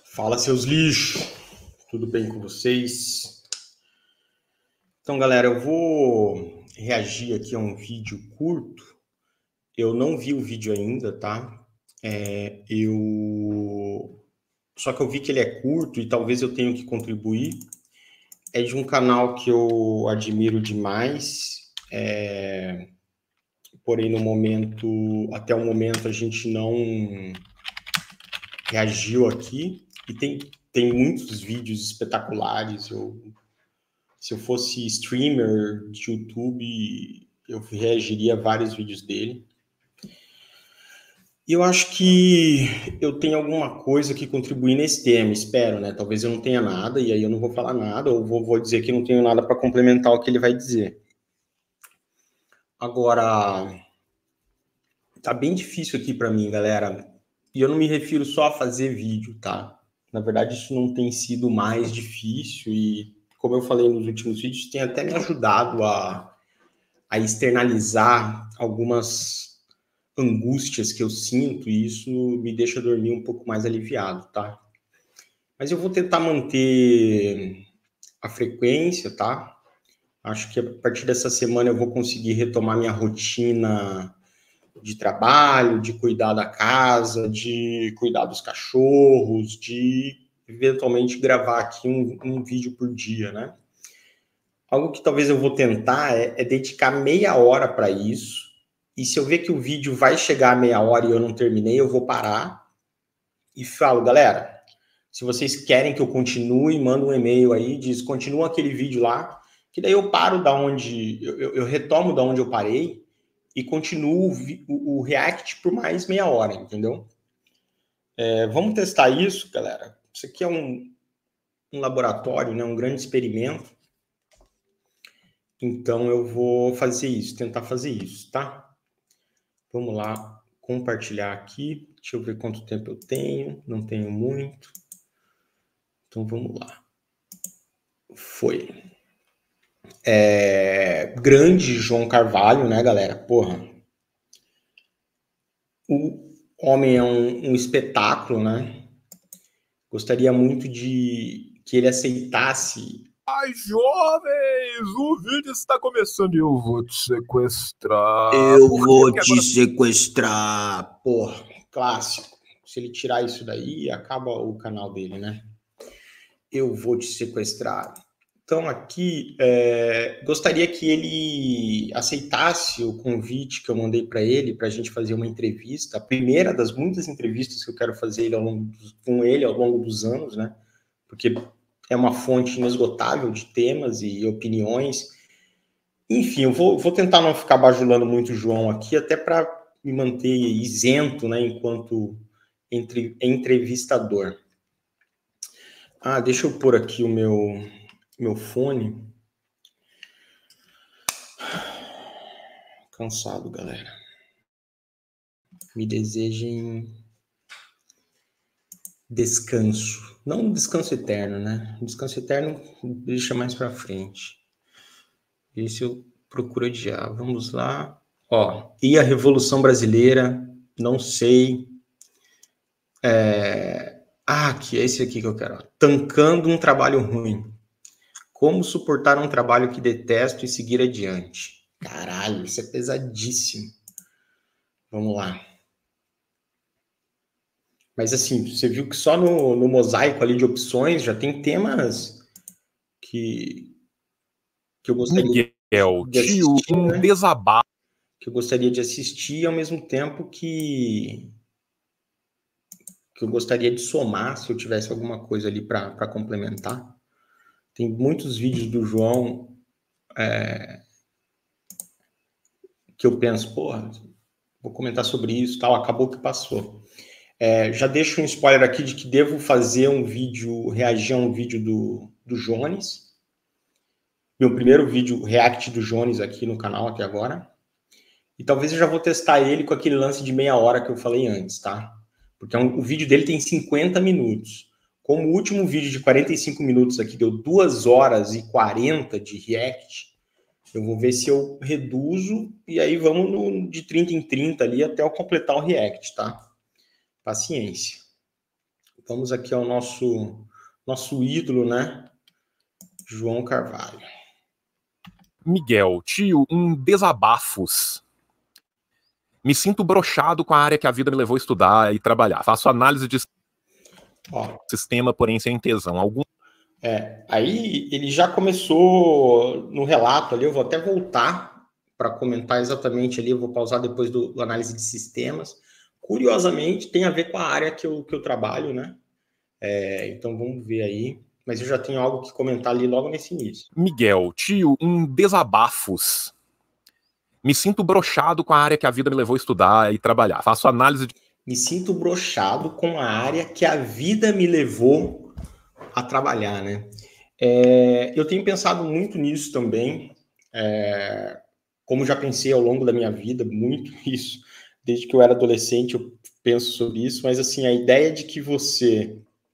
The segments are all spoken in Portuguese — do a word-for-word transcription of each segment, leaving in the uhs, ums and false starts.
Fala, seus lixos, tudo bem com vocês? Então, galera, eu vou reagir aqui a um vídeo curto. Eu não vi o vídeo ainda, tá? É, eu... Só que eu vi que ele é curto e talvez eu tenha que contribuir. É de um canal que eu admiro demais, é... porém, no momento, até o momento, a gente não reagiu aqui. E tem, tem muitos vídeos espetaculares. Eu... Se eu fosse streamer de YouTube, eu reagiria a vários vídeos dele. E eu acho que eu tenho alguma coisa que contribuir nesse tema, espero, né? Talvez eu não tenha nada, e aí eu não vou falar nada, ou vou, vou dizer que não tenho nada para complementar o que ele vai dizer. Agora, tá bem difícil aqui para mim, galera. E eu não me refiro só a fazer vídeo, tá? Na verdade, isso não tem sido mais difícil, e como eu falei nos últimos vídeos, tem até me ajudado a a externalizar algumas angústias que eu sinto, e isso me deixa dormir um pouco mais aliviado, tá? Mas eu vou tentar manter a frequência, tá? Acho que a partir dessa semana eu vou conseguir retomar minha rotina de trabalho, de cuidar da casa, de cuidar dos cachorros, de eventualmente gravar aqui um, um vídeo por dia, né? Algo que talvez eu vou tentar é, é dedicar meia hora para isso. E se eu ver que o vídeo vai chegar a meia hora e eu não terminei, eu vou parar e falo, galera, se vocês querem que eu continue, manda um e-mail aí, diz, continua aquele vídeo lá, que daí eu paro da onde, eu, eu, eu retomo da onde eu parei e continuo o, o React por mais meia hora, entendeu? É, vamos testar isso, galera. Isso aqui é um, um laboratório, né, um grande experimento. Então, eu vou fazer isso, tentar fazer isso, tá? Vamos lá, compartilhar aqui. Deixa eu ver quanto tempo eu tenho. Não tenho muito. Então, vamos lá. Foi. É... Grande João Carvalho, né, galera? Porra. O homem é um, um espetáculo, né? Gostaria muito de que ele aceitasse. Ai, jovens, o vídeo está começando e eu vou te sequestrar. Eu vou te agora... sequestrar. Porra, clássico. Se ele tirar isso daí, acaba o canal dele, né? Eu vou te sequestrar. Então, aqui, é, gostaria que ele aceitasse o convite que eu mandei para ele, para a gente fazer uma entrevista, a primeira das muitas entrevistas que eu quero fazer ele ao longo dos, com ele ao longo dos anos, né? Porque é uma fonte inesgotável de temas e opiniões. Enfim, eu vou, vou tentar não ficar bajulando muito o João aqui, até para me manter isento, né, enquanto entre, entrevistador. Ah, deixa eu pôr aqui o meu, meu fone. Cansado, galera. Me desejem descanso. Não um descanso eterno, né? Um descanso eterno deixa mais pra frente. Esse eu procuro adiar. Vamos lá. Ó, e a Revolução Brasileira? Não sei. É... Ah, que é esse aqui que eu quero. Tancando um trabalho ruim. Como suportar um trabalho que detesto e seguir adiante? Caralho, isso é pesadíssimo. Vamos lá. Mas assim, você viu que só no, no mosaico ali de opções já tem temas que, que eu gostaria Miguel, de assistir, tio, um né? desabafo. Que eu gostaria de assistir ao mesmo tempo que, que eu gostaria de somar se eu tivesse alguma coisa ali para complementar. Tem muitos vídeos do João é, que eu penso, porra, vou comentar sobre isso, tal, acabou que passou. É, já deixo um spoiler aqui de que devo fazer um vídeo, reagir a um vídeo do, do Jones. Meu primeiro vídeo react do Jones aqui no canal até agora. E talvez eu já vou testar ele com aquele lance de meia hora que eu falei antes, tá? Porque é um, o vídeo dele tem cinquenta minutos. Como o último vídeo de quarenta e cinco minutos aqui deu duas horas e quarenta de react, eu vou ver se eu reduzo e aí vamos no, de trinta em trinta ali até eu completar o react, tá? Paciência. Vamos aqui ao nosso, nosso ídolo, né? João Carvalho. Miguel, tio, um desabafos. Me sinto broxado com a área que a vida me levou a estudar e trabalhar. Faço análise de Ó, sistema, porém sem tesão. Algum... É, aí ele já começou no relato ali, eu vou até voltar para comentar exatamente ali, eu vou pausar depois do, do análise de sistemas. Curiosamente, tem a ver com a área que eu, que eu trabalho, né? É, então vamos ver aí. Mas eu já tenho algo que comentar ali logo nesse início. Miguel, tio, um desabafos. Me sinto broxado com a área que a vida me levou a estudar e trabalhar. Faço análise de... Me sinto broxado com a área que a vida me levou a trabalhar, né? É, eu tenho pensado muito nisso também, é, como já pensei ao longo da minha vida, muito isso. Desde que eu era adolescente eu penso sobre isso, mas assim, a ideia de que você,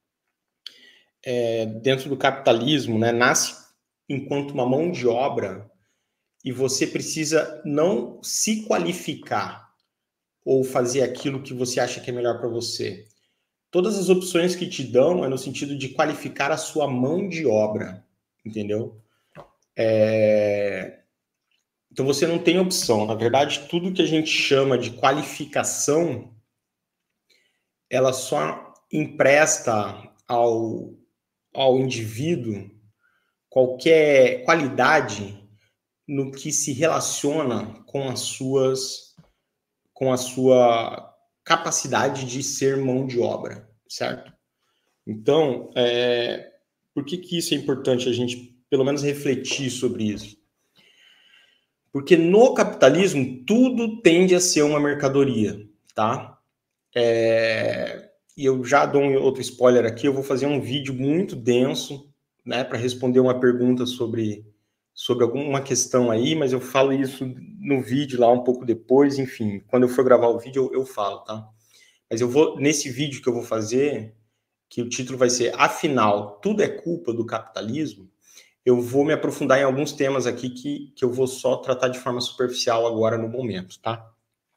é, dentro do capitalismo, né, nasce enquanto uma mão de obra e você precisa não se qualificar ou fazer aquilo que você acha que é melhor para você. Todas as opções que te dão é no sentido de qualificar a sua mão de obra, entendeu? É... Então você não tem opção. Na verdade, tudo que a gente chama de qualificação, ela só empresta ao, ao indivíduo qualquer qualidade no que se relaciona com as suas, com a sua capacidade de ser mão de obra, certo? Então, é, por que que isso é importante a gente, pelo menos, refletir sobre isso? Porque no capitalismo, tudo tende a ser uma mercadoria, tá? É, e eu já dou um outro spoiler aqui, eu vou fazer um vídeo muito denso, né, para responder uma pergunta sobre, sobre alguma questão aí, mas eu falo isso no vídeo lá um pouco depois, enfim, quando eu for gravar o vídeo eu, eu falo, tá? Mas eu vou, nesse vídeo que eu vou fazer, que o título vai ser Afinal, tudo é culpa do capitalismo, eu vou me aprofundar em alguns temas aqui que, que eu vou só tratar de forma superficial agora no momento, tá?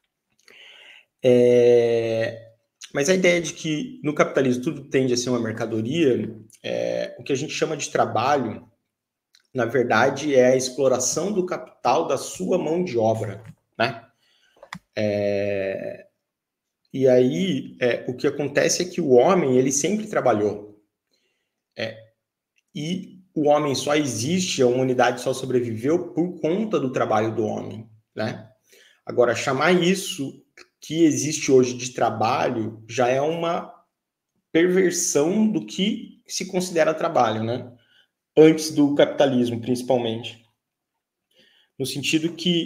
É... Mas a ideia de que no capitalismo tudo tende a ser uma mercadoria, é... o que a gente chama de trabalho, na verdade, é a exploração do capital da sua mão de obra, né? É... E aí, é, o que acontece é que o homem, ele sempre trabalhou. É, e o homem só existe, a humanidade só sobreviveu por conta do trabalho do homem, né? Agora, chamar isso que existe hoje de trabalho já é uma perversão do que se considera trabalho, né? Antes do capitalismo, principalmente. No sentido que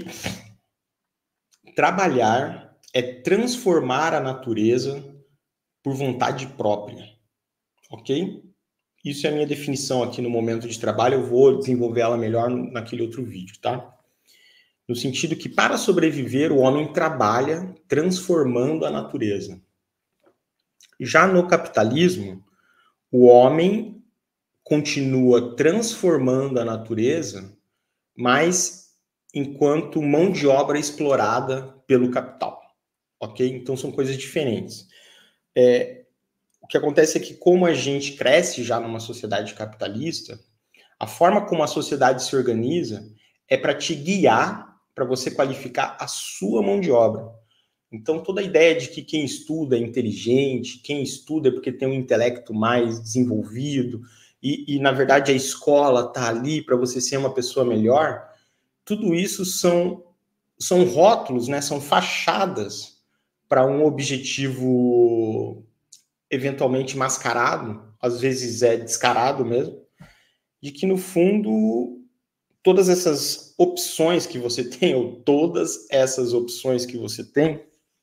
trabalhar é transformar a natureza por vontade própria, ok? Isso é a minha definição aqui no momento de trabalho, eu vou desenvolver ela melhor naquele outro vídeo, tá? No sentido que, para sobreviver, o homem trabalha transformando a natureza. Já no capitalismo, o homem continua transformando a natureza, mas enquanto mão de obra explorada pelo capital, ok? Então, são coisas diferentes. É, o que acontece é que, como a gente cresce já numa sociedade capitalista, a forma como a sociedade se organiza é para te guiar, para você qualificar a sua mão de obra. Então, toda a ideia de que quem estuda é inteligente, quem estuda é porque tem um intelecto mais desenvolvido, e, e na verdade, a escola está ali para você ser uma pessoa melhor, tudo isso são, são rótulos, né? São fachadas para um objetivo eventualmente mascarado, às vezes é descarado mesmo, de que, no fundo, todas essas opções que você tem, ou todas essas opções que você tem,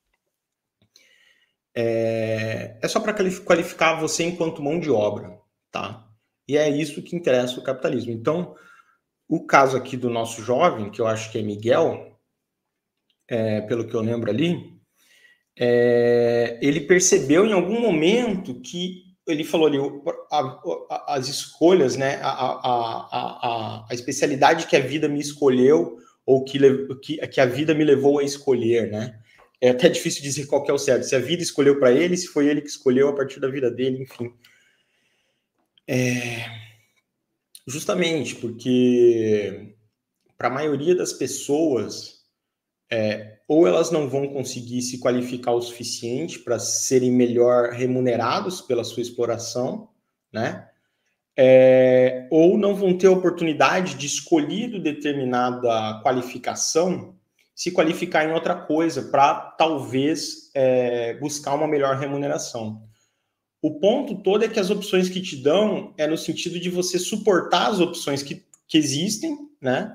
é, é só para qualificar você enquanto mão de obra, tá? E é isso que interessa o capitalismo. Então, o caso aqui do nosso jovem, que eu acho que é Miguel, é, pelo que eu lembro ali, é, ele percebeu em algum momento que ele falou ali, a, a, as escolhas, né, a, a, a, a especialidade que a vida me escolheu, ou que, que, que a vida me levou a escolher, né? é até difícil dizer qual que é o certo, se a vida escolheu para ele, se foi ele que escolheu a partir da vida dele, enfim. É... Justamente porque para a maioria das pessoas, é, ou elas não vão conseguir se qualificar o suficiente para serem melhor remunerados pela sua exploração, né? É, ou não vão ter oportunidade de escolher determinada qualificação, se qualificar em outra coisa para talvez é, buscar uma melhor remuneração. O ponto todo é que as opções que te dão é no sentido de você suportar as opções que, que existem, né?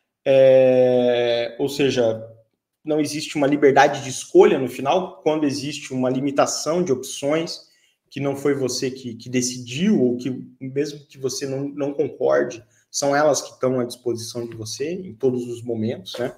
É, ou seja, não existe uma liberdade de escolha no final, quando existe uma limitação de opções que não foi você que, que decidiu, ou que mesmo que você não, não concorde, são elas que estão à disposição de você em todos os momentos, né?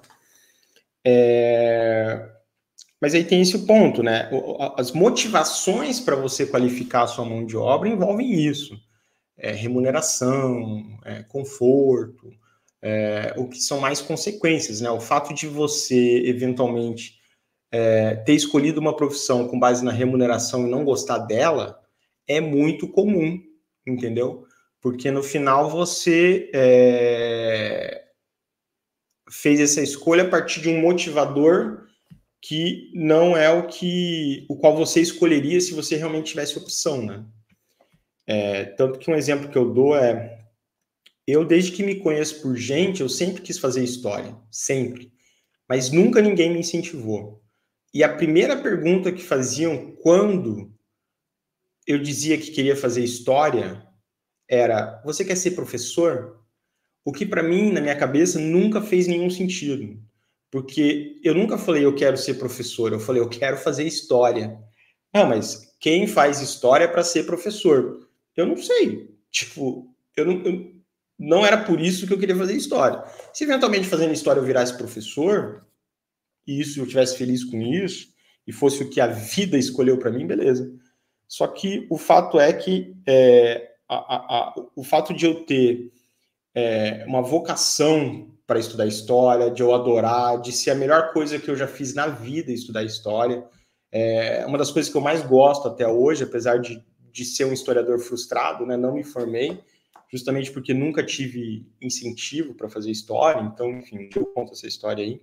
É... Mas aí tem esse ponto, né? As motivações para você qualificar a sua mão de obra envolvem isso. É, remuneração, é, conforto, é, o que são mais consequências, né? O fato de você, eventualmente, é, ter escolhido uma profissão com base na remuneração e não gostar dela é muito comum, entendeu? Porque no final você é, fez essa escolha a partir de um motivador que não é o que o qual você escolheria se você realmente tivesse opção, né? É, tanto que um exemplo que eu dou é, eu desde que me conheço por gente, eu sempre quis fazer história, sempre, mas nunca ninguém me incentivou. E a primeira pergunta que faziam quando eu dizia que queria fazer história era, você quer ser professor? O que para mim, na minha cabeça, nunca fez nenhum sentido. Porque eu nunca falei, eu quero ser professor, eu falei, eu quero fazer história. Ah, mas quem faz história para ser professor? Eu não sei. Tipo, eu não, eu, não era por isso que eu queria fazer história. Se eventualmente fazendo história eu virasse professor, e isso eu estivesse feliz com isso, e fosse o que a vida escolheu para mim, beleza. Só que o fato é que é, a, a, a, o fato de eu ter é, uma vocação para estudar história, de eu adorar, de ser a melhor coisa que eu já fiz na vida estudar história. É uma das coisas que eu mais gosto até hoje, apesar de, de ser um historiador frustrado, né? Não me formei, justamente porque nunca tive incentivo para fazer história, então, enfim, eu conto essa história aí.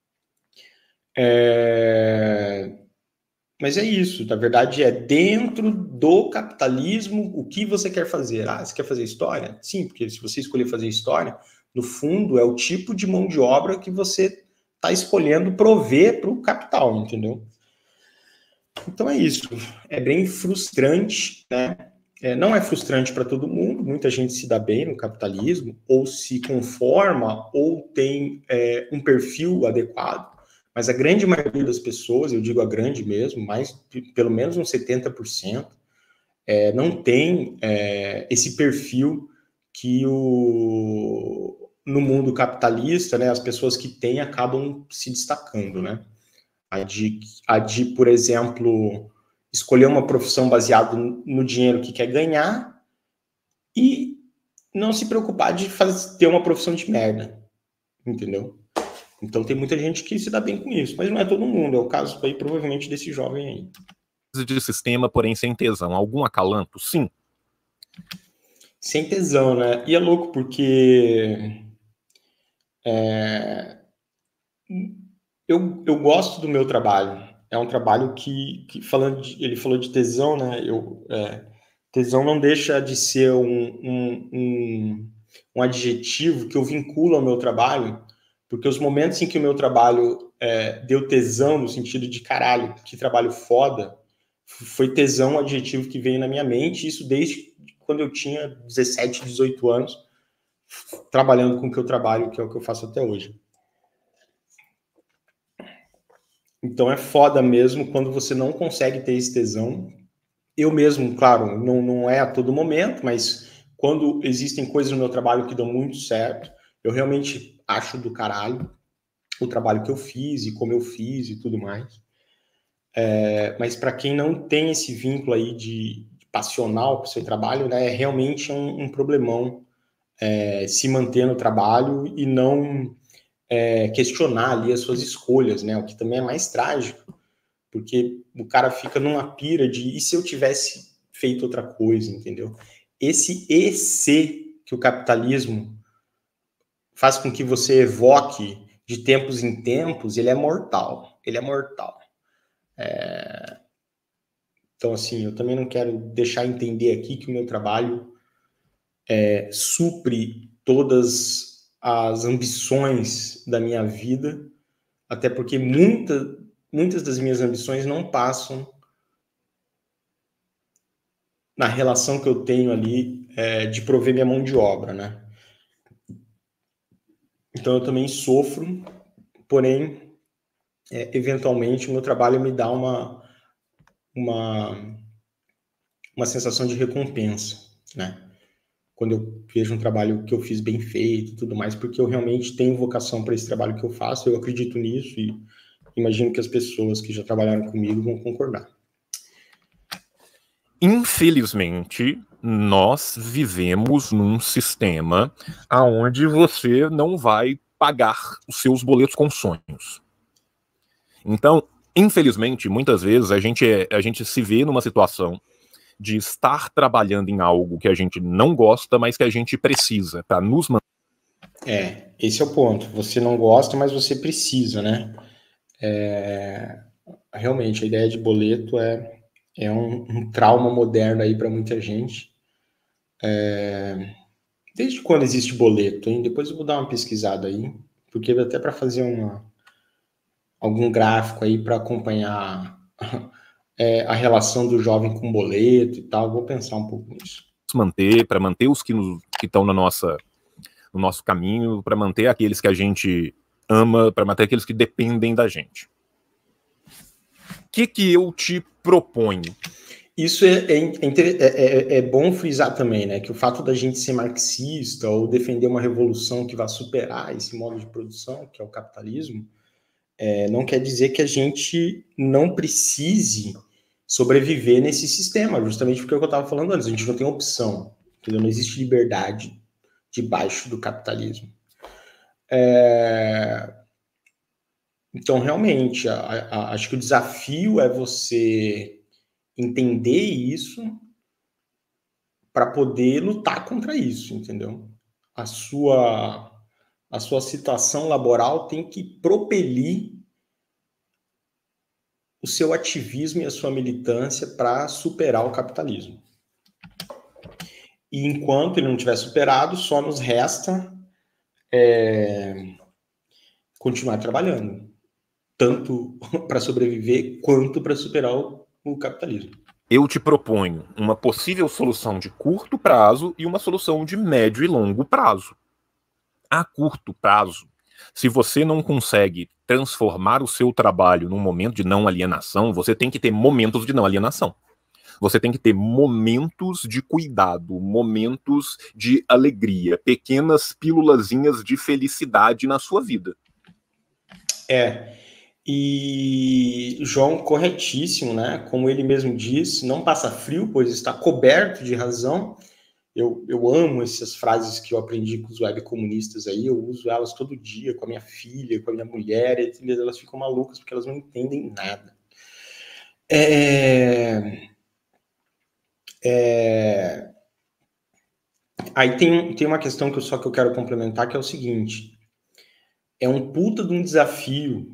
É... Mas é isso, na verdade é dentro do capitalismo o que você quer fazer. Ah, você quer fazer história? Sim, porque se você escolher fazer história, no fundo é o tipo de mão de obra que você está escolhendo prover para o capital, entendeu? Então é isso, é bem frustrante, né? É, não é frustrante para todo mundo, muita gente se dá bem no capitalismo, ou se conforma, ou tem é, um perfil adequado, mas a grande maioria das pessoas, eu digo a grande mesmo, mais pelo menos uns setenta por cento, é, não tem é, esse perfil que o, no mundo capitalista, né, as pessoas que têm acabam se destacando, né? A de, a de, por exemplo, escolher uma profissão baseada no dinheiro que quer ganhar e não se preocupar de fazer, ter uma profissão de merda, entendeu? Então tem muita gente que se dá bem com isso, mas não é todo mundo, é o caso aí provavelmente desse jovem aí. De sistema, porém sem tesão. Algum acalanto? Sim. Sem tesão, né? E é louco porque é, eu, eu gosto do meu trabalho. É um trabalho que, que falando de, ele falou de tesão, né? Eu, é, tesão não deixa de ser um, um, um, um adjetivo que eu vinculo ao meu trabalho, porque os momentos em que o meu trabalho é, deu tesão, no sentido de caralho, que trabalho foda, foi tesão um adjetivo que veio na minha mente, isso desde quando eu tinha dezessete, dezoito anos, trabalhando com o que eu trabalho, que é o que eu faço até hoje. Então é foda mesmo quando você não consegue ter esse tesão. Eu mesmo, claro, não, não é a todo momento, mas quando existem coisas no meu trabalho que dão muito certo, eu realmente acho do caralho o trabalho que eu fiz e como eu fiz e tudo mais. É, mas para quem não tem esse vínculo aí de, de passional com o seu trabalho, né, é realmente um, um problemão é, se manter no trabalho e não é, questionar ali as suas escolhas, né? O que também é mais trágico, porque o cara fica numa pira de e se eu tivesse feito outra coisa, entendeu? Esse e se que o capitalismo faz com que você evoque de tempos em tempos, ele é mortal. Ele é mortal. É... Então, assim, eu também não quero deixar entender aqui que o meu trabalho é, supre todas as ambições da minha vida, até porque muita, muitas das minhas ambições não passam na relação que eu tenho ali é, de prover minha mão de obra, né? Então eu também sofro, porém, é, eventualmente o meu trabalho me dá uma, uma, uma sensação de recompensa, né? Quando eu vejo um trabalho que eu fiz bem feito e tudo mais, porque eu realmente tenho vocação para esse trabalho que eu faço, eu acredito nisso e imagino que as pessoas que já trabalharam comigo vão concordar. Infelizmente, nós vivemos num sistema onde você não vai pagar os seus boletos com sonhos. Então, infelizmente, muitas vezes a gente, é, a gente se vê numa situação de estar trabalhando em algo que a gente não gosta, mas que a gente precisa para nos manter. É, esse é o ponto. Você não gosta, mas você precisa, né? É, realmente, a ideia de boleto é, é um, um trauma moderno aí para muita gente. É, desde quando existe boleto, hein? Depois eu vou dar uma pesquisada aí, porque até para fazer uma, algum gráfico aí para acompanhar é, a relação do jovem com boleto e tal, vou pensar um pouco nisso. Manter, para manter os que estão na nossa, no nosso caminho, para manter aqueles que a gente ama, para manter aqueles que dependem da gente. O que, que eu te proponho? Isso é, é, é, é bom frisar também, né? Que o fato da gente ser marxista ou defender uma revolução que vai superar esse modo de produção, que é o capitalismo, é, não quer dizer que a gente não precise sobreviver nesse sistema, justamente porque é o que eu estava falando antes, a gente não tem opção, entendeu? Não existe liberdade debaixo do capitalismo. É... Então, realmente, a, a, acho que o desafio é você entender isso para poder lutar contra isso, entendeu? A sua, a sua situação laboral tem que propelir o seu ativismo e a sua militância para superar o capitalismo. E enquanto ele não tiver superado, só nos resta é, continuar trabalhando, tanto para sobreviver quanto para superar o, o capitalismo. Eu te proponho uma possível solução de curto prazo e uma solução de médio e longo prazo. A curto prazo, se você não consegue transformar o seu trabalho num momento de não alienação, você tem que ter momentos de não alienação. Você tem que ter momentos de cuidado, momentos de alegria, pequenas pílulazinhas de felicidade na sua vida. É, e João, corretíssimo, né? Como ele mesmo diz, não passa frio, pois está coberto de razão. Eu, eu amo essas frases que eu aprendi com os webcomunistas aí, eu uso elas todo dia com a minha filha, com a minha mulher, e elas ficam malucas porque elas não entendem nada. É... É... Aí tem, tem uma questão que eu, só que eu quero complementar, que é o seguinte, é um puta de um desafio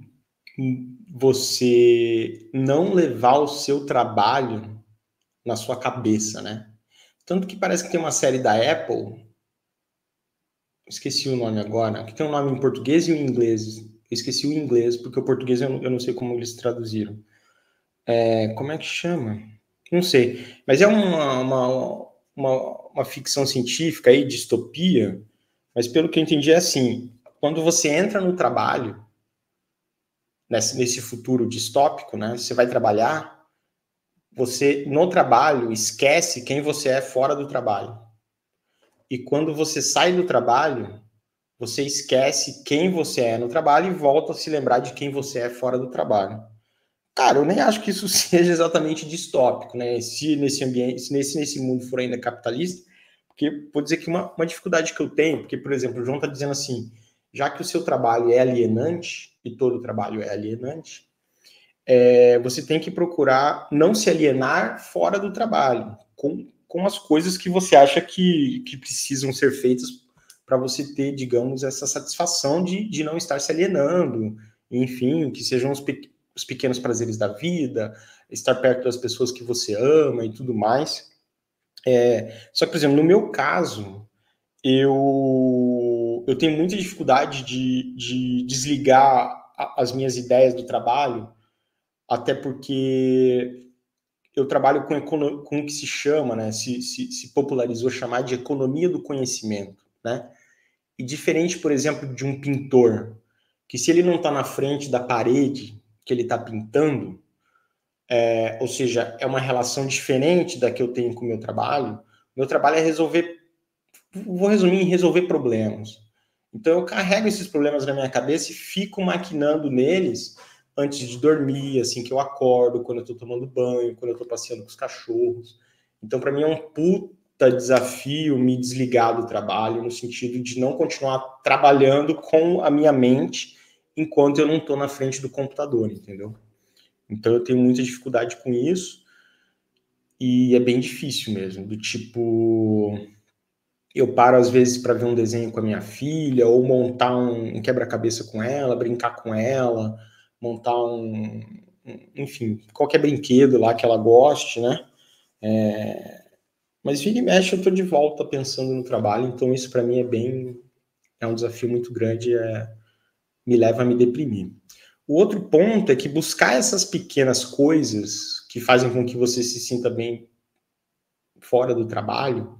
você não levar o seu trabalho na sua cabeça, né? Tanto que parece que tem uma série da Apple, esqueci o nome agora, que tem um nome em português e em inglês. Eu esqueci o inglês, porque o português eu não, eu não sei como eles traduziram. É, como é que chama? Não sei. Mas é uma, uma, uma, uma ficção científica aí, distopia, mas pelo que eu entendi é assim, quando você entra no trabalho, nesse, nesse futuro distópico, né, você vai trabalhar, você, no trabalho, esquece quem você é fora do trabalho. E quando você sai do trabalho, você esquece quem você é no trabalho e volta a se lembrar de quem você é fora do trabalho. Cara, eu nem acho que isso seja exatamente distópico, né? Se nesse ambiente, se nesse, nesse mundo for ainda capitalista, porque vou dizer que uma, uma dificuldade que eu tenho, porque, por exemplo, o João está dizendo assim, já que o seu trabalho é alienante, e todo trabalho é alienante, é, você tem que procurar não se alienar fora do trabalho, com, com as coisas que você acha que, que precisam ser feitas para você ter, digamos, essa satisfação de, de não estar se alienando, enfim, que sejam os, pe os pequenos prazeres da vida, estar perto das pessoas que você ama e tudo mais. É, só que, por exemplo, no meu caso, eu, eu tenho muita dificuldade de, de desligar a, as minhas ideias do trabalho, até porque eu trabalho com, com o que se chama, né, se, se, se popularizou chamar de economia do conhecimento, né? E diferente, por exemplo, de um pintor, que se ele não está na frente da parede que ele está pintando, é, ou seja, é uma relação diferente da que eu tenho com o meu trabalho. Meu trabalho é resolver, vou resumir em resolver problemas. Então eu carrego esses problemas na minha cabeça e fico maquinando neles antes de dormir, assim que eu acordo, quando eu estou tomando banho, quando eu estou passeando com os cachorros. Então para mim é um puta desafio me desligar do trabalho, no sentido de não continuar trabalhando com a minha mente enquanto eu não estou na frente do computador, entendeu? Então eu tenho muita dificuldade com isso e é bem difícil mesmo, do tipo, eu paro às vezes para ver um desenho com a minha filha ou montar um, um quebra-cabeça com ela, brincar com ela, montar um, enfim, qualquer brinquedo lá que ela goste, né? É, mas vira e mexe eu tô de volta pensando no trabalho, então isso para mim é bem, é um desafio muito grande, é, me leva a me deprimir. O outro ponto é que buscar essas pequenas coisas que fazem com que você se sinta bem fora do trabalho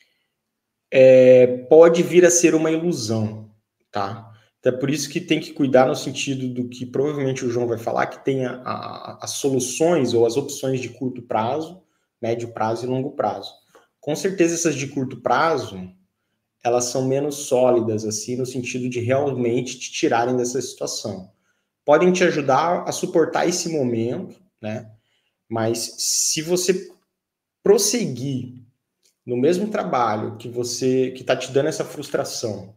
é, pode vir a ser uma ilusão, tá? Então é por isso que tem que cuidar no sentido do que provavelmente o João vai falar, que tem a, a, as soluções ou as opções de curto prazo, médio prazo e longo prazo. Com certeza essas de curto prazo, elas são menos sólidas, assim, no sentido de realmente te tirarem dessa situação. Podem te ajudar a suportar esse momento, né? Mas se você prosseguir no mesmo trabalho que você que está te dando essa frustração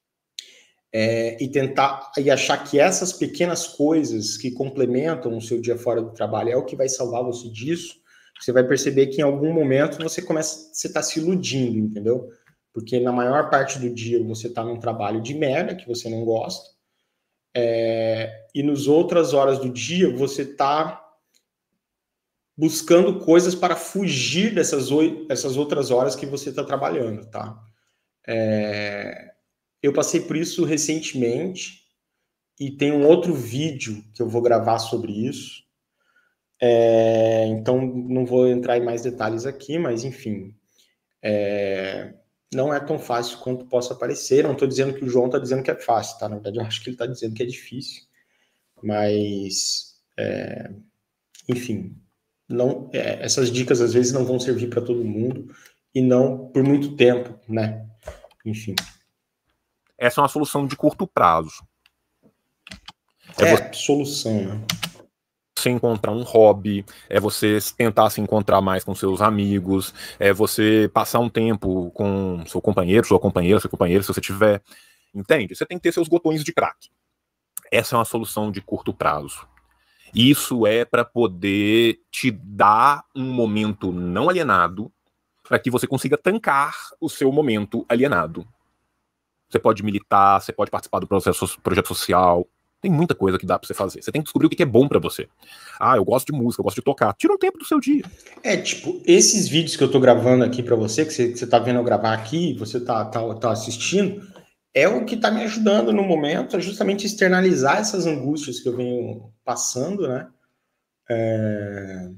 é, e tentar e achar que essas pequenas coisas que complementam o seu dia fora do trabalho é o que vai salvar você disso, você vai perceber que em algum momento você começa, você está se iludindo, entendeu? Porque na maior parte do dia você está num trabalho de merda que você não gosta. É, e nas outras horas do dia você está buscando coisas para fugir dessas essas outras horas que você está trabalhando, tá? É, eu passei por isso recentemente e tem um outro vídeo que eu vou gravar sobre isso. É, então não vou entrar em mais detalhes aqui, mas enfim, é, não é tão fácil quanto possa parecer. Não estou dizendo que o João está dizendo que é fácil, tá? Na verdade, eu acho que ele está dizendo que é difícil. Mas, é, enfim, não, é, essas dicas às vezes não vão servir para todo mundo e não por muito tempo, né? Enfim. Essa é uma solução de curto prazo. É, é você... solução, né? Você encontrar um hobby, é você tentar se encontrar mais com seus amigos, é você passar um tempo com seu companheiro, sua companheira, seu companheiro, se você tiver. Entende? Você tem que ter seus botões de crack. Essa é uma solução de curto prazo. Isso é para poder te dar um momento não alienado, para que você consiga tancar o seu momento alienado. Você pode militar, você pode participar do processo, projeto social. Tem muita coisa que dá pra você fazer. Você tem que descobrir o que é bom pra você. Ah, eu gosto de música, eu gosto de tocar. Tira um tempo do seu dia. É, tipo, esses vídeos que eu tô gravando aqui pra você, que você, que você tá vendo eu gravar aqui, você tá, tá, tá assistindo, é o que tá me ajudando no momento a justamente externalizar essas angústias que eu venho passando, né? É...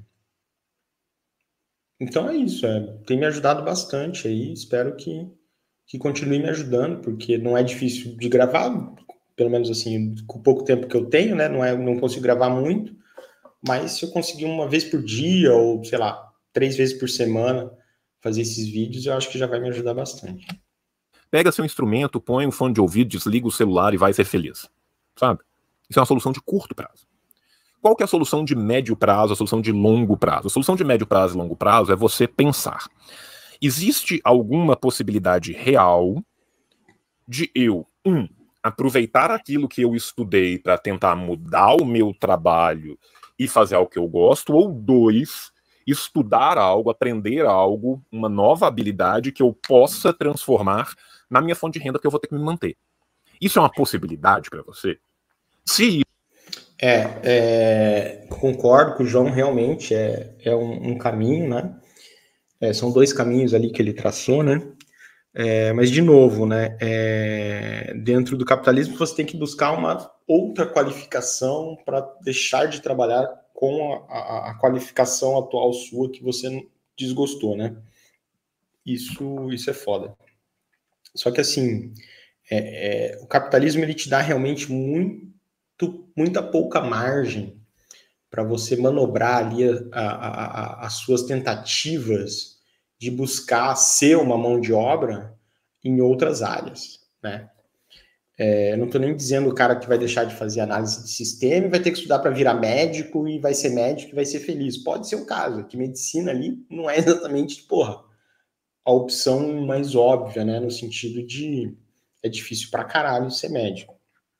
Então é isso, é, tem me ajudado bastante aí, espero que, que continue me ajudando, porque não é difícil de gravar, pelo menos assim, com o pouco tempo que eu tenho, né? Não, é, não consigo gravar muito, mas se eu conseguir uma vez por dia, ou sei lá, três vezes por semana, fazer esses vídeos, eu acho que já vai me ajudar bastante. Pega seu instrumento, põe um fone de ouvido, desliga o celular e vai ser feliz. Sabe? Isso é uma solução de curto prazo. Qual que é a solução de médio prazo, a solução de longo prazo? A solução de médio prazo e longo prazo é você pensar. Existe alguma possibilidade real de eu, um, aproveitar aquilo que eu estudei para tentar mudar o meu trabalho e fazer algo que eu gosto, ou dois, estudar algo, aprender algo, uma nova habilidade que eu possa transformar na minha fonte de renda que eu vou ter que me manter. Isso é uma possibilidade para você? Se É, é, concordo com o João, realmente é, é um, um caminho, né? É, são dois caminhos ali que ele traçou, né? É, mas, de novo, né, é, dentro do capitalismo você tem que buscar uma outra qualificação para deixar de trabalhar com a, a, a qualificação atual sua que você desgostou, né? Isso, isso é foda. Só que, assim, é, é, o capitalismo ele te dá realmente muito, muita pouca margem para você manobrar ali a, a, a, as suas tentativas de buscar ser uma mão de obra em outras áreas, né? É, não estou nem dizendo o cara que vai deixar de fazer análise de sistema e vai ter que estudar para virar médico e vai ser médico e vai ser feliz. Pode ser o caso, que medicina ali não é exatamente, porra, a opção mais óbvia, né? No sentido de é difícil pra caralho ser médico.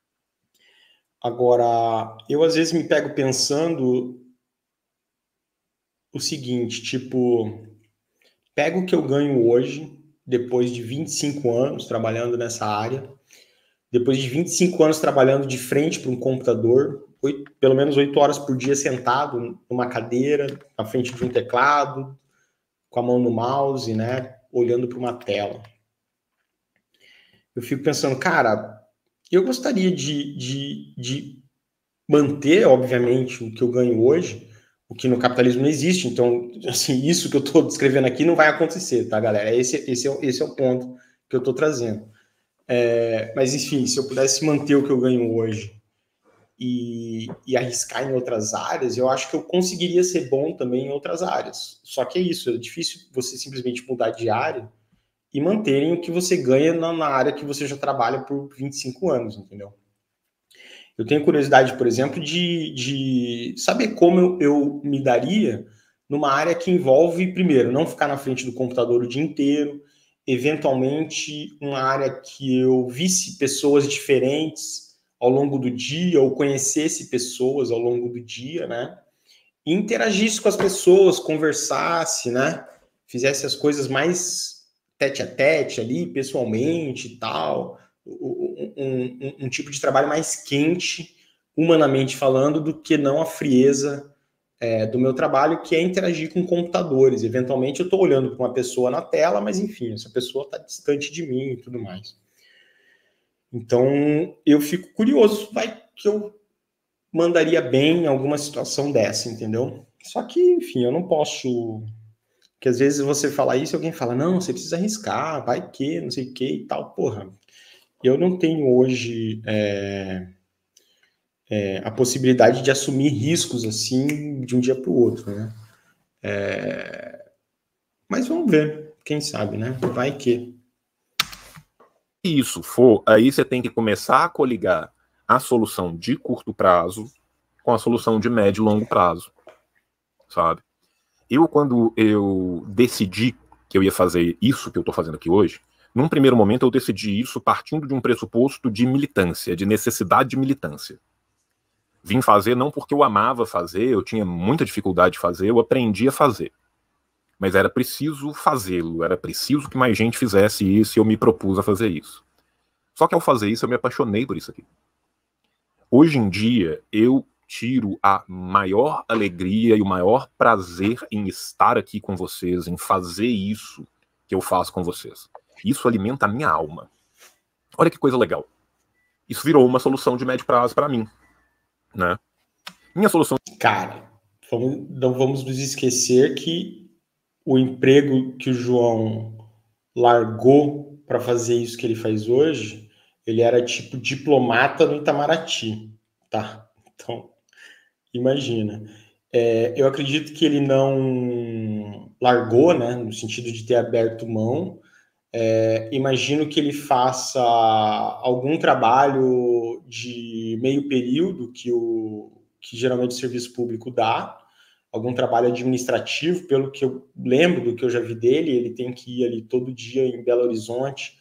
Agora, eu às vezes me pego pensando o seguinte, tipo, pego o que eu ganho hoje, depois de vinte e cinco anos trabalhando nessa área, depois de vinte e cinco anos trabalhando de frente para um computador, oito, pelo menos oito horas por dia sentado numa cadeira, na frente de um teclado, com a mão no mouse, né, olhando para uma tela. Eu fico pensando, cara, eu gostaria de, de, de manter, obviamente, o que eu ganho hoje, o que no capitalismo não existe. Então, assim, isso que eu estou descrevendo aqui não vai acontecer, tá, galera? Esse, esse, é, esse é o ponto que eu estou trazendo. É, mas, enfim, se eu pudesse manter o que eu ganho hoje e, e arriscar em outras áreas, eu acho que eu conseguiria ser bom também em outras áreas. Só que é isso, é difícil você simplesmente mudar de área e manterem o que você ganha na, na área que você já trabalha por vinte e cinco anos, entendeu? Eu tenho curiosidade, por exemplo, de, de saber como eu, eu me daria numa área que envolve, primeiro, não ficar na frente do computador o dia inteiro, eventualmente uma área que eu visse pessoas diferentes ao longo do dia, ou conhecesse pessoas ao longo do dia, né? E interagisse com as pessoas, conversasse, né? Fizesse as coisas mais tete a tete ali, pessoalmente e tal. Um, um, um tipo de trabalho mais quente, humanamente falando, do que não a frieza é, do meu trabalho, que é interagir com computadores. Eventualmente eu estou olhando para uma pessoa na tela, mas enfim, essa pessoa está distante de mim e tudo mais. Então eu fico curioso, vai que eu mandaria bem em alguma situação dessa, entendeu? Só que, enfim, eu não posso... Porque às vezes você fala isso e alguém fala, não, você precisa arriscar, vai que, não sei o que e tal. Porra, eu não tenho hoje é, é, a possibilidade de assumir riscos assim de um dia para o outro, né? É... Mas vamos ver, quem sabe, né? Vai que. Se isso for, aí você tem que começar a coligar a solução de curto prazo com a solução de médio e longo prazo, sabe? Eu, quando eu decidi que eu ia fazer isso que eu estou fazendo aqui hoje, num primeiro momento eu decidi isso partindo de um pressuposto de militância, de necessidade de militância. Vim fazer não porque eu amava fazer, eu tinha muita dificuldade de fazer, eu aprendi a fazer. Mas era preciso fazê-lo, era preciso que mais gente fizesse isso e eu me propus a fazer isso. Só que ao fazer isso eu me apaixonei por isso aqui. Hoje em dia eu tiro a maior alegria e o maior prazer em estar aqui com vocês, em fazer isso que eu faço com vocês. Isso alimenta a minha alma. Olha que coisa legal. Isso virou uma solução de médio prazo para mim, né? Minha solução... Cara, vamos, não vamos nos esquecer que o emprego que o João largou para fazer isso que ele faz hoje, ele era tipo diplomata no Itamaraty, tá? Então, imagina. É, eu acredito que ele não largou, né, no sentido de ter aberto mão. É, imagino que ele faça algum trabalho de meio período que, o, que geralmente o serviço público dá, algum trabalho administrativo, pelo que eu lembro do que eu já vi dele, ele tem que ir ali todo dia em Belo Horizonte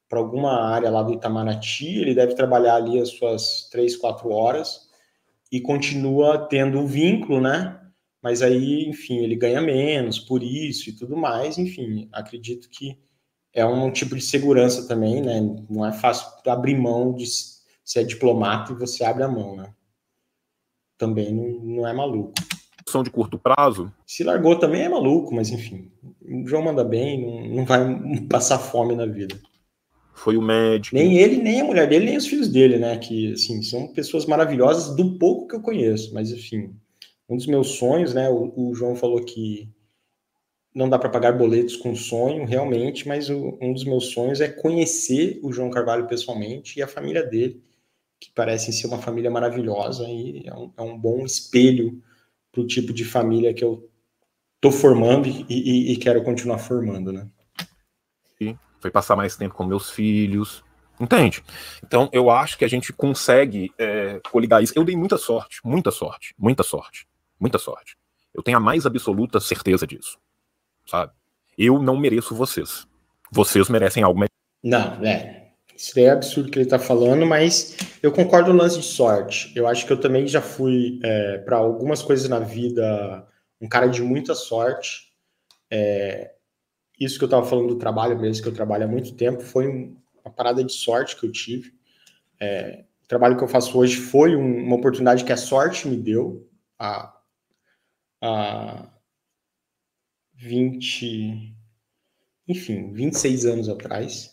para alguma área lá do Itamaraty, ele deve trabalhar ali as suas três, quatro horas e continua tendo o vínculo, né? Mas aí, enfim, ele ganha menos por isso e tudo mais, enfim, acredito que é um tipo de segurança também, né? Não é fácil abrir mão de ser diplomata e você abre a mão, né? Também não, não é maluco. São de curto prazo? Se largou também é maluco, mas enfim, o João manda bem, não, não vai passar fome na vida. Foi o médico. Nem ele, nem a mulher dele, nem os filhos dele, né? Que, assim, são pessoas maravilhosas do pouco que eu conheço. Mas, enfim, um dos meus sonhos, né? O, o João falou que não dá para pagar boletos com sonho, realmente, mas o, um dos meus sonhos é conhecer o João Carvalho pessoalmente e a família dele, que parecem ser uma família maravilhosa e é um, é um bom espelho para o tipo de família que eu tô formando e, e, e quero continuar formando, né? Foi passar mais tempo com meus filhos, entende? Então eu acho que a gente consegue é, coligar isso. Eu dei muita sorte, muita sorte, muita sorte, muita sorte. Eu tenho a mais absoluta certeza disso, sabe? Eu não mereço vocês. Vocês merecem algo melhor. Não, é. Isso é absurdo que ele tá falando, mas eu concordo no lance de sorte. Eu acho que eu também já fui, é, para algumas coisas na vida, um cara de muita sorte. É, isso que eu tava falando do trabalho mesmo, que eu trabalho há muito tempo, foi uma parada de sorte que eu tive. É, o trabalho que eu faço hoje foi um, uma oportunidade que a sorte me deu há, há vinte, enfim, vinte e seis anos atrás.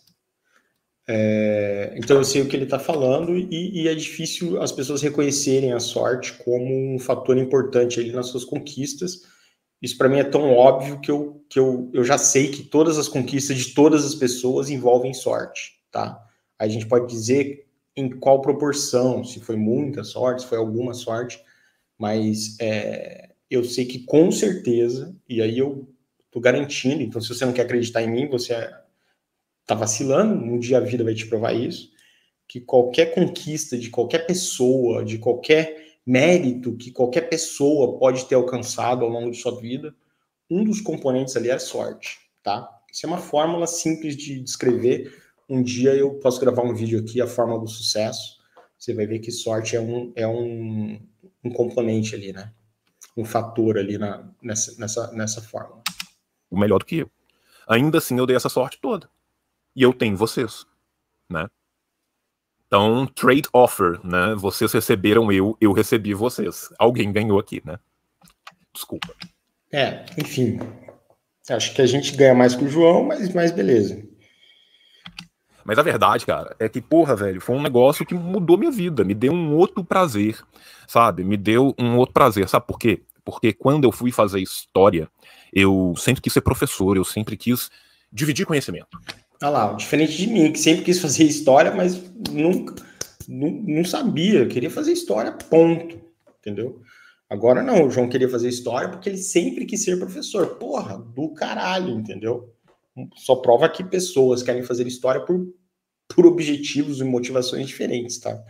É, então eu sei o que ele está falando e, e é difícil as pessoas reconhecerem a sorte como um fator importante ali nas suas conquistas. Isso para mim é tão óbvio que, eu, que eu, eu já sei que todas as conquistas de todas as pessoas envolvem sorte, tá? Aí a gente pode dizer em qual proporção, se foi muita sorte, se foi alguma sorte, mas é, eu sei que com certeza, e aí eu tô garantindo, então se você não quer acreditar em mim, você tá vacilando, um dia a vida vai te provar isso, que qualquer conquista de qualquer pessoa, de qualquer mérito que qualquer pessoa pode ter alcançado ao longo de sua vida, um dos componentes ali é sorte, tá? Isso é uma fórmula simples de descrever. Um dia eu posso gravar um vídeo aqui, a fórmula do sucesso. Você vai ver que sorte é um, é um, um componente ali, né? Um fator ali na, nessa, nessa, nessa fórmula. O melhor do que eu. Ainda assim eu dei essa sorte toda. E eu tenho vocês, né? Então, trade offer, né? Vocês receberam eu, eu recebi vocês. Alguém ganhou aqui, né? Desculpa. É, enfim. Acho que a gente ganha mais que o João, mas, mas beleza. Mas a verdade, cara, é que, porra, velho, foi um negócio que mudou minha vida. Me deu um outro prazer, sabe? Me deu um outro prazer. Sabe por quê? Porque quando eu fui fazer história, eu sempre quis ser professor, eu sempre quis dividir conhecimento. Ah lá, diferente de mim, que sempre quis fazer história, mas nunca, não, não sabia, queria fazer história, ponto, entendeu? Agora não, o João queria fazer história porque ele sempre quis ser professor. Porra, do caralho, entendeu? Só prova que pessoas querem fazer história por, por objetivos e motivações diferentes, tá?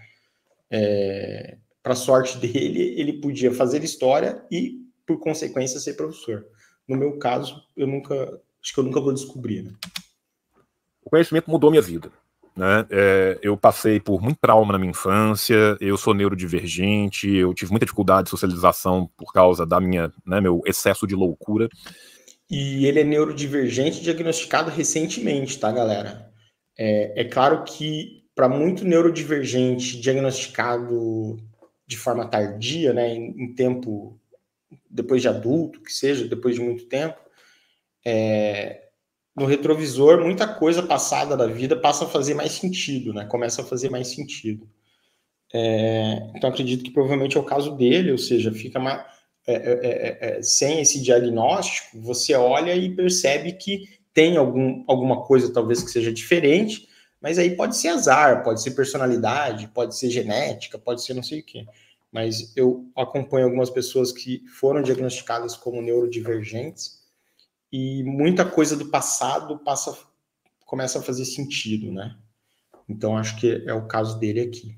É, para sorte dele, ele podia fazer história e, por consequência, ser professor. No meu caso, eu nunca, acho que eu nunca vou descobrir, né? O conhecimento mudou minha vida, né? É, eu passei por muito trauma na minha infância, eu sou neurodivergente, eu tive muita dificuldade de socialização por causa da minha, né, meu excesso de loucura. E ele é neurodivergente diagnosticado recentemente, tá, galera? É, é claro que para muito neurodivergente diagnosticado de forma tardia, né, em, em tempo depois de adulto, que seja, depois de muito tempo, é, no retrovisor, muita coisa passada da vida passa a fazer mais sentido, né? Começa a fazer mais sentido. É, então, acredito que provavelmente é o caso dele, ou seja, fica mais, é, é, é, sem esse diagnóstico, você olha e percebe que tem algum, alguma coisa talvez que seja diferente, mas aí pode ser azar, pode ser personalidade, pode ser genética, pode ser não sei o quê. Mas eu acompanho algumas pessoas que foram diagnosticadas como neurodivergentes e muita coisa do passado passa, começa a fazer sentido, né? Então, acho que é o caso dele aqui.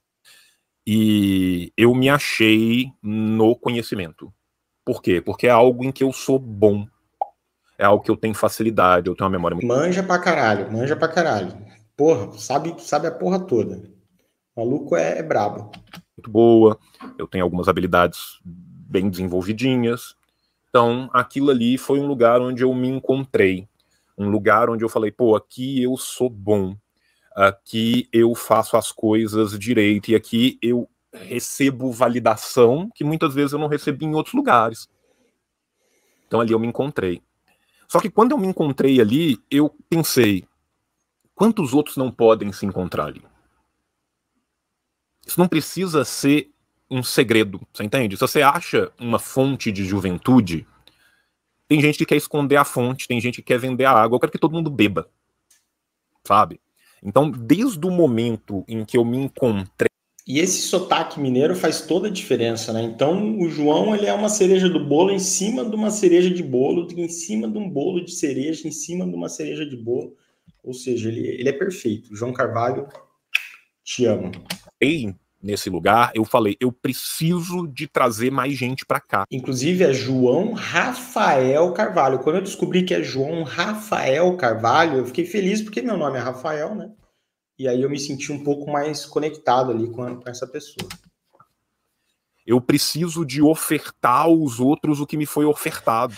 E eu me achei no conhecimento. Por quê? Porque é algo em que eu sou bom. É algo que eu tenho facilidade, eu tenho uma memória muito... Manja pra caralho, manja pra caralho. porra, sabe, sabe a porra toda. O maluco é, é brabo. Muito boa, eu tenho algumas habilidades bem desenvolvidinhas. Então, aquilo ali foi um lugar onde eu me encontrei. Um lugar onde eu falei, pô, aqui eu sou bom. Aqui eu faço as coisas direito. E aqui eu recebo validação que muitas vezes eu não recebi em outros lugares. Então ali eu me encontrei. Só que quando eu me encontrei ali, eu pensei, quantos outros não podem se encontrar ali? Isso não precisa ser um segredo, você entende? Se você acha uma fonte de juventude, tem gente que quer esconder a fonte, tem gente que quer vender a água, eu quero que todo mundo beba, sabe? Então, desde o momento em que eu me encontrei... E esse sotaque mineiro faz toda a diferença, né? Então, o João, ele é uma cereja do bolo em cima de uma cereja de bolo, em cima de um bolo de cereja, em cima de uma cereja de bolo. Ou seja, ele, ele é perfeito. João Carvalho, te amo. E nesse lugar, eu falei, eu preciso de trazer mais gente para cá. Inclusive é João Rafael Carvalho. Quando eu descobri que é João Rafael Carvalho, eu fiquei feliz porque meu nome é Rafael, né? E aí eu me senti um pouco mais conectado ali com, a, com essa pessoa. Eu preciso de ofertar aos outros o que me foi ofertado.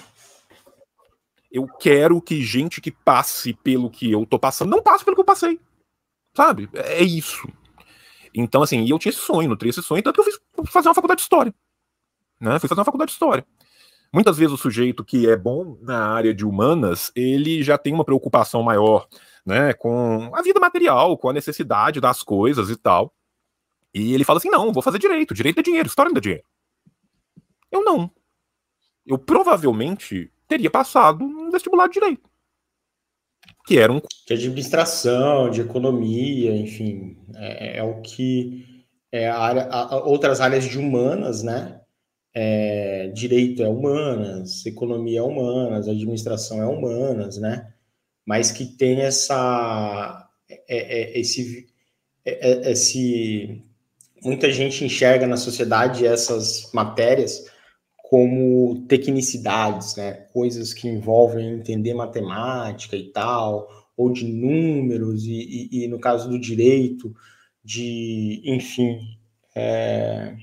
Eu quero que gente que passe pelo que eu tô passando, não passe pelo que eu passei. Sabe? É isso. Então, assim, e eu tinha esse sonho, nutri esse sonho, tanto que eu fiz fazer uma faculdade de História. Né? Fui fazer uma faculdade de História. Muitas vezes o sujeito que é bom na área de humanas, ele já tem uma preocupação maior, né, com a vida material, com a necessidade das coisas e tal. E ele fala assim, não, vou fazer direito, direito é dinheiro, história não dá dinheiro. Eu não. Eu provavelmente teria passado um vestibular de direito. Que era um... De administração, de economia, enfim, é, é o que... É a área, a, outras áreas de humanas, né? É, direito é humanas, economia é humanas, administração é humanas, né? Mas que tem essa... É, é, esse, é, esse... Muita gente enxerga na sociedade essas matérias como tecnicidades, né? Coisas que envolvem entender matemática e tal, ou de números, e, e, e no caso do direito, de, enfim, é,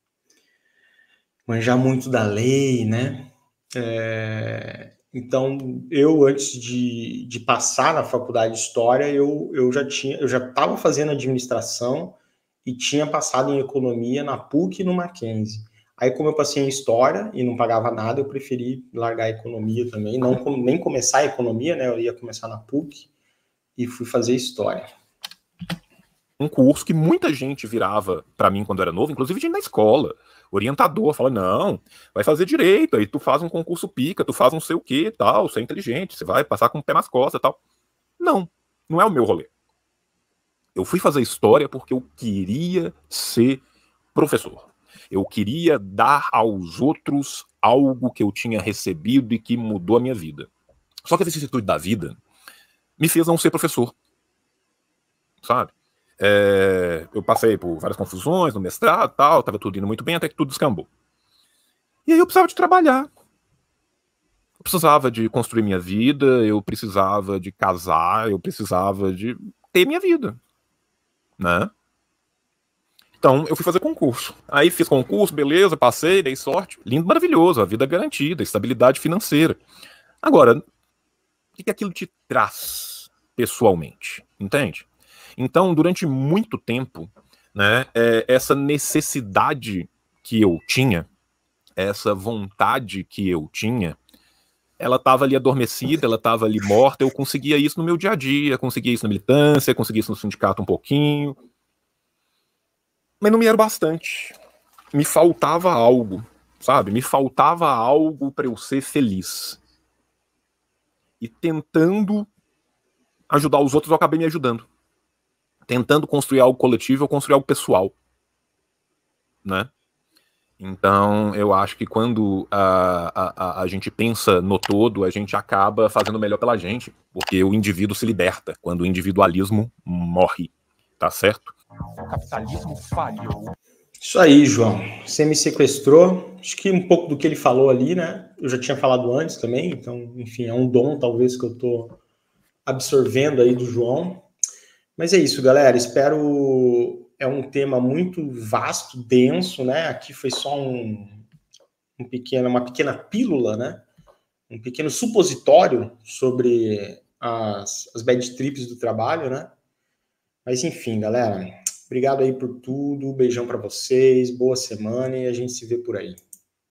manjar muito da lei, né? É, então, eu, antes de, de passar na faculdade de História, eu, eu já tinha, eu já estava fazendo administração e tinha passado em economia na P U C e no Mackenzie. Aí, como eu passei em História e não pagava nada, eu preferi largar a economia também, não nem começar a economia, né? Eu ia começar na P U C e fui fazer História. Um curso que muita gente virava para mim quando era novo, inclusive gente na escola. Orientador, fala, não, vai fazer direito, aí tu faz um concurso pica, tu faz não sei o que, tal, você é inteligente, você vai passar com o pé nas costas, tal. Não, não é o meu rolê. Eu fui fazer História porque eu queria ser professor. Eu queria dar aos outros algo que eu tinha recebido e que mudou a minha vida. Só que a vicissitude da vida me fez não ser professor. Sabe? É, eu passei por várias confusões no mestrado e tal, tava tudo indo muito bem, até que tudo descambou. E aí eu precisava de trabalhar. Eu precisava de construir minha vida, eu precisava de casar, eu precisava de ter minha vida. Né? Então, eu fui fazer concurso. Aí fiz concurso, beleza, passei, dei sorte. Lindo, maravilhoso, a vida garantida, estabilidade financeira. Agora, o que aquilo te traz pessoalmente? Entende? Então, durante muito tempo, né, é, essa necessidade que eu tinha, essa vontade que eu tinha, ela estava ali adormecida, ela estava ali morta, eu conseguia isso no meu dia a dia, conseguia isso na militância, conseguia isso no sindicato um pouquinho, mas não me era bastante. Me faltava algo, sabe? Me faltava algo para eu ser feliz. E tentando ajudar os outros, eu acabei me ajudando. Tentando construir algo coletivo, eu construí algo pessoal. Né? Então, eu acho que quando a, a, a gente pensa no todo, a gente acaba fazendo melhor pela gente, porque o indivíduo se liberta, quando o individualismo morre. Tá certo? O capitalismo falhou. Isso aí, João. Você me sequestrou. Acho que um pouco do que ele falou ali, né? Eu já tinha falado antes também, então, enfim, é um dom talvez que eu tô absorvendo aí do João. Mas é isso, galera. Espero... É um tema muito vasto, denso, né? Aqui foi só um, um pequeno, uma pequena pílula, né? Um pequeno supositório sobre as, as bad trips do trabalho, né? Mas enfim, galera. Obrigado aí por tudo. Beijão para vocês. Boa semana e a gente se vê por aí.